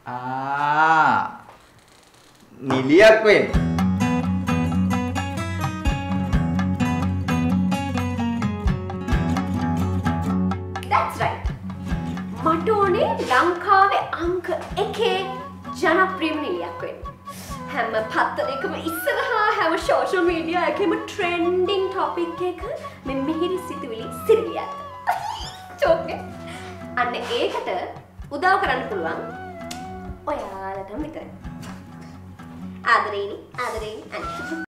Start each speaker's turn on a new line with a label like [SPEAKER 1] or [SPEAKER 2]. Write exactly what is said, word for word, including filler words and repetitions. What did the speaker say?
[SPEAKER 1] ආ නිලියක් වෙන්න.
[SPEAKER 2] That's right. මට ඕනේ ලංකාවේ අංක එකේ ජනප්‍රියම නිලියක් වෙන්න. හැම පත්තරයකම ඉස්සරහා හැම සෝෂල් මීඩියා එකේම ට්‍රෙන්ඩින් ටොපික් එක මේ මිහිරි සිතුවිලි සිරිලියත්. චෝක්නේ. අන්න ඒකට උදව් කරන්න පුළුවන් ඔයාලටම විතරයි. ආදරේනි ආදරේනි අනේ